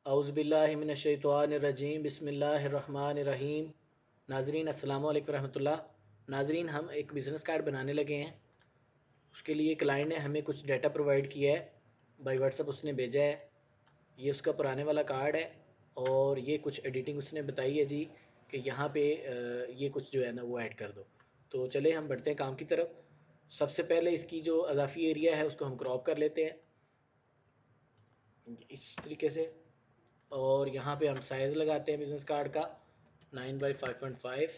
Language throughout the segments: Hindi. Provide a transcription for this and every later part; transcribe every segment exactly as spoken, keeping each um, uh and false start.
औज़ुबिल्लाहिमिनश्शैतानिर्रजीम बिस्मिल्लाहिर्रहमानिर्रहीम। नाज़रीन अस्सलाम वालेकुम रहमतुल्लाह। नाज़रीन हम एक बिज़नेस कार्ड बनाने लगे हैं। उसके लिए क्लाइंट ने हमें कुछ डाटा प्रोवाइड किया है, बाई व्हाट्सअप उसने भेजा है। ये उसका पुराने वाला कार्ड है और ये कुछ एडिटिंग उसने बताई है जी कि यहाँ पे ये कुछ जो है ना वो ऐड कर दो। तो चले हम बढ़ते हैं काम की तरफ। सबसे पहले इसकी जो अज़ाफ़ी एरिया है उसको हम क्रॉप कर लेते हैं इस तरीके से, और यहाँ पे हम साइज़ लगाते हैं बिज़नेस कार्ड का nine by five point five.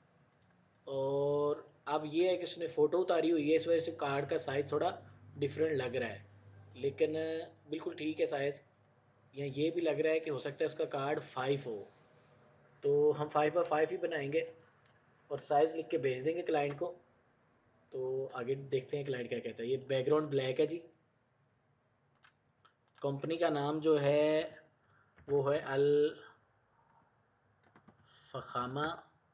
और अब ये है कि उसने फ़ोटो उतारी हुई है, इस वजह से कार्ड का साइज़ थोड़ा डिफरेंट लग रहा है, लेकिन बिल्कुल ठीक है साइज़। या ये भी लग रहा है कि हो सकता है उसका कार्ड फाइव हो, तो हम फाइव बाई फाइव ही बनाएंगे और साइज़ लिख के भेज देंगे क्लाइंट को। तो आगे देखते हैं क्लाइंट क्या कहता है। ये बैकग्राउंड ब्लैक है जी। कंपनी का नाम जो है वो है अल फ़खामा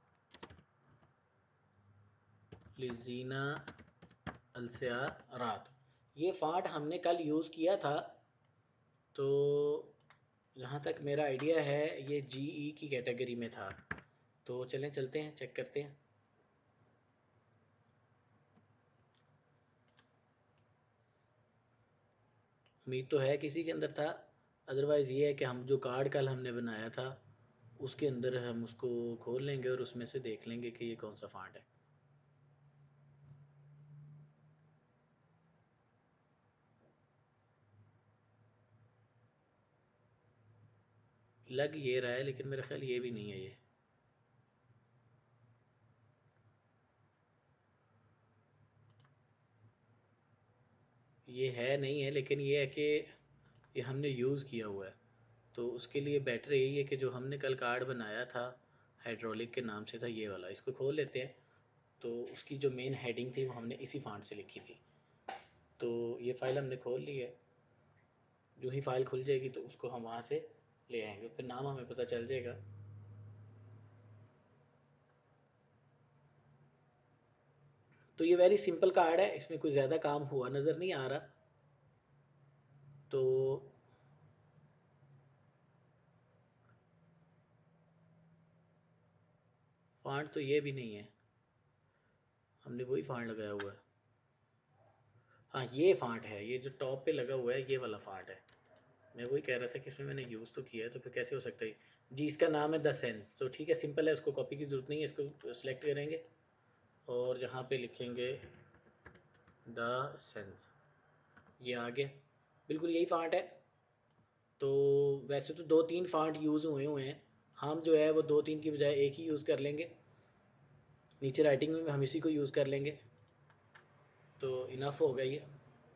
लिज़ीना अलसियारात। ये फ़ॉन्ट हमने कल यूज़ किया था, तो जहाँ तक मेरा आइडिया है ये जी ई की कैटेगरी में था। तो चलें चलते हैं चेक करते हैं। उम्मीद तो है किसी के अंदर था, अदरवाइज़ ये है कि हम जो कार्ड कल हमने बनाया था उसके अंदर हम उसको खोल लेंगे और उसमें से देख लेंगे कि ये कौन सा फ़ॉन्ट है। लग ये रहा है लेकिन मेरा ख्याल ये भी नहीं है। ये ये है नहीं है, लेकिन ये है कि ये हमने यूज़ किया हुआ है, तो उसके लिए बेटर यही है कि जो हमने कल कार्ड बनाया था हाइड्रोलिक के नाम से था, ये वाला। इसको खोल लेते हैं। तो उसकी जो मेन हेडिंग थी वो हमने इसी फ़ॉन्ट से लिखी थी। तो ये फ़ाइल हमने खोल ली है। जो ही फ़ाइल खुल जाएगी तो उसको हम वहाँ से ले आएंगे, फिर नाम हमें पता चल जाएगा। तो ये वेरी सिंपल कार्ड है, इसमें कोई ज़्यादा काम हुआ नज़र नहीं आ रहा। तो फ़ॉन्ट तो ये भी नहीं है, हमने वही फ़ॉन्ट लगाया हुआ है। हाँ ये फ़ॉन्ट है, ये जो टॉप पे लगा हुआ है ये वाला फ़ॉन्ट है। मैं वही कह रहा था कि इसमें मैंने यूज़ तो किया है, तो फिर कैसे हो सकता है जी। इसका नाम है द सेंस। तो ठीक है, सिंपल है, उसको कॉपी की ज़रूरत नहीं है। इसको सेलेक्ट करेंगे और जहाँ पे लिखेंगे द सेंस, ये आ गया। बिल्कुल यही फ़ॉन्ट है। तो वैसे तो दो तीन फ़ॉन्ट यूज़ हुए हुए हैं, हम जो है वो दो तीन की बजाय एक ही यूज़ कर लेंगे। नीचे राइटिंग में हम इसी को यूज़ कर लेंगे, तो इनफ होगा ये।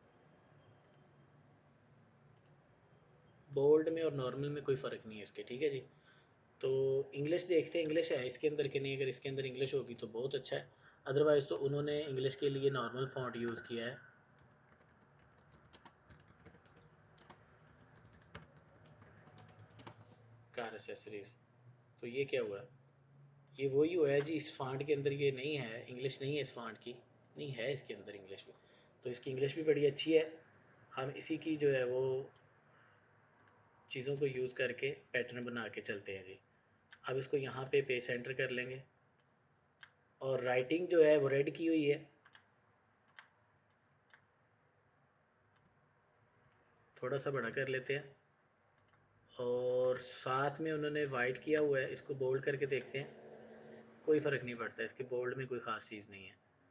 बोल्ड में और नॉर्मल में कोई फ़र्क नहीं है इसके, ठीक है जी। तो इंग्लिश देखते हैं इंग्लिश है इसके अंदर कि नहीं। अगर इसके अंदर इंग्लिश होगी तो बहुत अच्छा है, अदरवाइज़ तो उन्होंने इंग्लिश के लिए नॉर्मल फ़ॉन्ट यूज़ किया है। कार एसेसरीज़, तो ये क्या हुआ? ये वही हुआ है जी, इस फ़ॉन्ट के अंदर ये नहीं है, इंग्लिश नहीं है इस फ़ॉन्ट की, नहीं है इसके अंदर इंग्लिश भी। तो इसकी इंग्लिश भी बड़ी अच्छी है। हम इसी की जो है वो चीज़ों को यूज़ करके पैटर्न बना के चलते हैं जी। अब इसको यहाँ पे पे सेंटर कर लेंगे और राइटिंग जो है वो रेड की हुई है। थोड़ा सा बड़ा कर लेते हैं और साथ में उन्होंने वाइट किया हुआ है, इसको बोल्ड करके देखते हैं। कोई फ़र्क नहीं पड़ता, इसके बोल्ड में कोई ख़ास चीज़ नहीं है।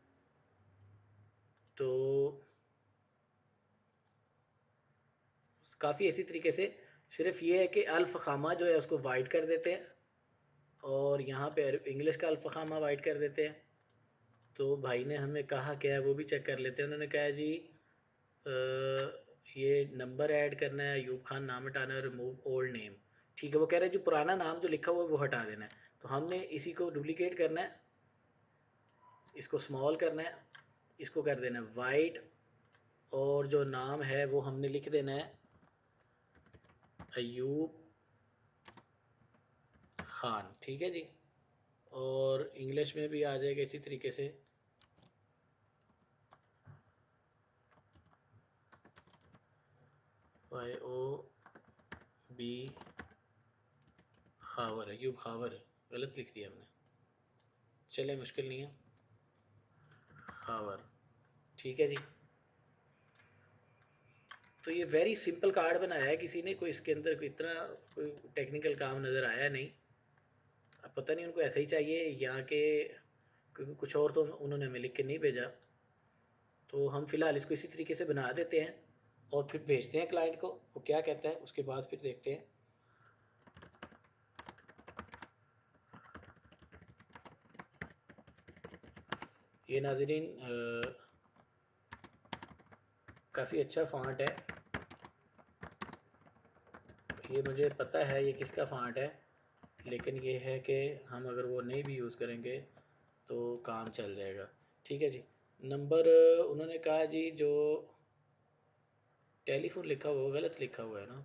तो काफ़ी इसी तरीके से, सिर्फ ये है कि अल-फ़खामा जो है उसको वाइट कर देते हैं और यहाँ पे इंग्लिश का अल-फ़खामा वाइट कर देते हैं। तो भाई ने हमें कहा क्या है वो भी चेक कर लेते हैं। उन्होंने कहा जी आ, ये नंबर ऐड करना है, अयूब खान नाम हटाना है, रिमूव ओल्ड नेम। ठीक है, वो कह रहे हैं जो पुराना नाम जो लिखा हुआ है वो हटा देना है। तो हमने इसी को डुप्लीकेट करना है, इसको स्मॉल करना है, इसको कर देना है वाइट, और जो नाम है वो हमने लिख देना है अयूब खान। ठीक है जी। और इंग्लिश में भी आ जाएगा इसी तरीके से, वाई ओ बी खावर है, यूब खावर है, गलत लिख दिया हमने। चले मुश्किल नहीं है, खावर, ठीक है जी। तो ये वेरी सिंपल कार्ड बनाया है किसी ने, कोई इसके अंदर कोई इतना कोई टेक्निकल काम नज़र आया नहीं। अब पता नहीं उनको ऐसा ही चाहिए यहाँ के, क्योंकि कुछ और तो उन्होंने हमें लिख के नहीं भेजा। तो हम फ़िलहाल इसको इसी तरीके से बना देते हैं और फिर भेजते हैं क्लाइंट को, वो क्या कहता है उसके बाद फिर देखते हैं। ये नाज़रीन काफ़ी अच्छा फ़ॉन्ट है, ये मुझे पता है ये किसका फ़ॉन्ट है, लेकिन ये है कि हम अगर वो नहीं भी यूज़ करेंगे तो काम चल जाएगा। ठीक है जी। नंबर उन्होंने कहा जी जो टेलीफोन लिखा हुआ गलत लिखा हुआ है ना।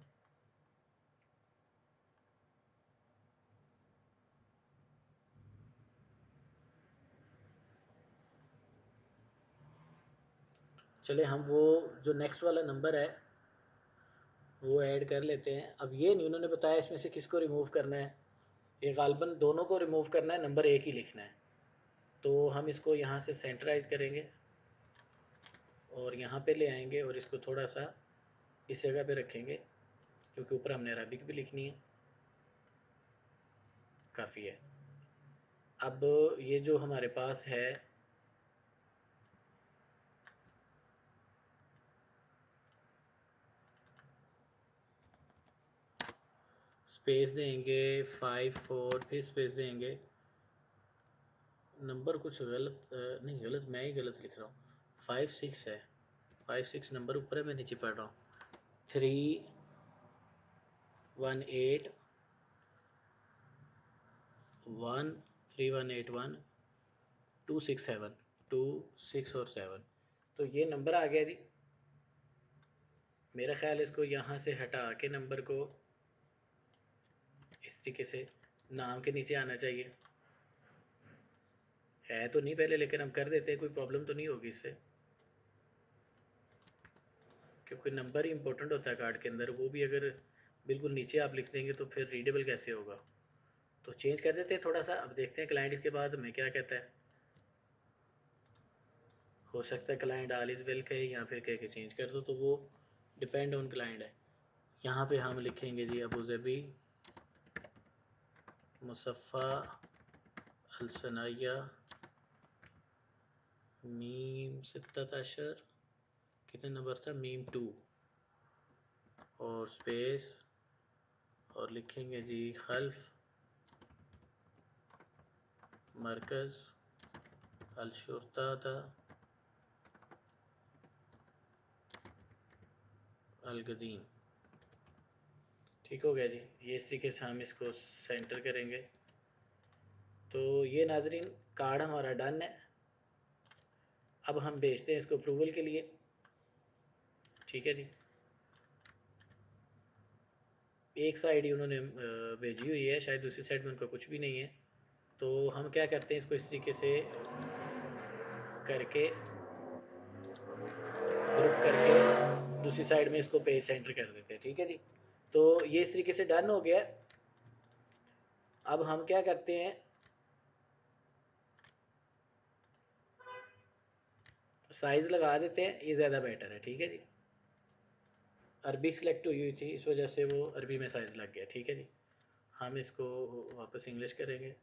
चले हम वो जो नेक्स्ट वाला नंबर है वो ऐड कर लेते हैं। अब ये नहीं उन्होंने बताया इसमें से किसको रिमूव करना है, ये गालबन दोनों को रिमूव करना है, नंबर एक ही लिखना है। तो हम इसको यहाँ से सेंटराइज करेंगे और यहाँ पे ले आएंगे और इसको थोड़ा सा इस जगह पे रखेंगे, क्योंकि ऊपर हमने अरबिक भी लिखनी है। काफ़ी है। अब ये जो हमारे पास है स्पेस देंगे फाइव फोर, फिर स्पेस देंगे, नंबर कुछ गलत नहीं, गलत मैं ही गलत लिख रहा हूँ, फाइव सिक्स है, फाइव सिक्स नंबर ऊपर है, मैं नीचे पढ़ रहा हूँ। Three one eight one, three one eight one, two six seven, two six और सेवन। तो ये नंबर आ गया जी। मेरा ख्याल इसको यहाँ से हटा के नंबर को इस तरीके से नाम के नीचे आना चाहिए, है तो नहीं पहले, लेकिन हम कर देते हैं, कोई प्रॉब्लम तो नहीं होगी इससे, क्योंकि नंबर ही इंपॉर्टेंट होता है कार्ड के अंदर, वो भी अगर बिल्कुल नीचे आप लिख देंगे तो फिर रीडेबल कैसे होगा। तो चेंज कर देते हैं थोड़ा सा, अब देखते हैं क्लाइंट इसके बाद हमें क्या कहता है। हो सकता है क्लाइंट ऑल इज़ वेल कहे या फिर कह के चेंज कर दो, तो वो डिपेंड ऑन क्लाइंट है। यहाँ पे हम लिखेंगे जी अबू ज़बी मुसफ़ा अलसनाया मीम सित्तत अशर, कितने नंबर था, मीम टू, और स्पेस, और लिखेंगे जी खल्फ मरकज़ अलशुरता अलगदीम। ठीक हो गया जी। ये इस तरीके से हम इसको सेंटर करेंगे। तो ये नाजरीन कार्ड हमारा डन है। अब हम भेजते हैं इसको अप्रूवल के लिए। ठीक है जी। एक साइड ही उन्होंने भेजी हुई है, शायद दूसरी साइड में उनका कुछ भी नहीं है। तो हम क्या करते हैं, इसको इस तरीके से करके ग्रुप करके दूसरी साइड में इसको पेज सेंटर कर देते हैं। ठीक है जी। तो ये इस तरीके से डन हो गया। अब हम क्या करते हैं, साइज़ लगा देते हैं, ये ज़्यादा बेटर है। ठीक है जी। अरबी सेलेक्ट हुई हुई थी, इस वजह से वो अरबी में साइज़ लग गया। ठीक है जी। हम इसको वापस इंग्लिश करेंगे।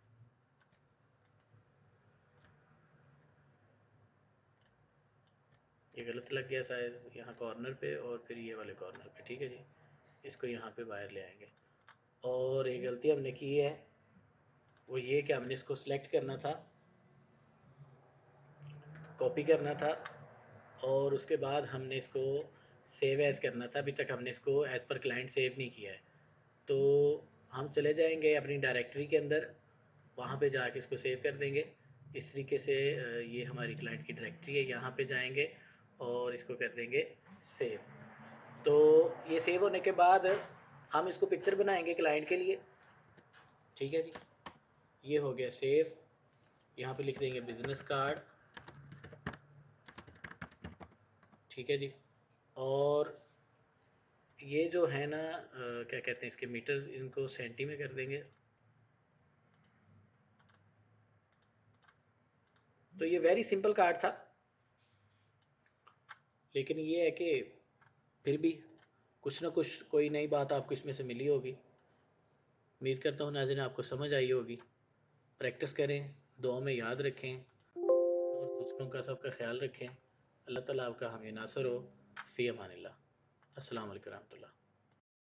ये गलत लग गया साइज़ यहाँ कॉर्नर पे और फिर ये वाले कॉर्नर पे। ठीक है जी। इसको यहाँ पे बाहर ले आएंगे। और ये गलती हमने की है वो ये कि हमने इसको सिलेक्ट करना था, कॉपी करना था, और उसके बाद हमने इसको सेव एज़ करना था। अभी तक हमने इसको एज़ पर क्लाइंट सेव नहीं किया है। तो हम चले जाएंगे अपनी डायरेक्टरी के अंदर, वहाँ पे जाके इसको सेव कर देंगे। इस तरीके से ये हमारी क्लाइंट की डायरेक्टरी है, यहाँ पे जाएंगे और इसको कर देंगे सेव। तो ये सेव होने के बाद हम इसको पिक्चर बनाएंगे क्लाइंट के लिए। ठीक है जी। ये हो गया सेव। यहाँ पे लिख देंगे बिज़नेस कार्ड। ठीक है जी। और ये जो है ना, क्या कहते हैं, इसके मीटर, इनको सेंटी में कर देंगे। तो ये वेरी सिंपल कार्ड था, लेकिन ये है कि फिर भी कुछ ना कुछ कोई नई बात आपको इसमें से मिली होगी। उम्मीद करता हूँ नाज़रीन आपको समझ आई होगी। प्रैक्टिस करें, दुआ में याद रखें और दूसरों का सबका ख्याल रखें। अल्लाह ताला आपका हामी नासर हो। फ़ी अमानिल्लाह। अस्सलाम वालेकुम रहमतुल्लाह।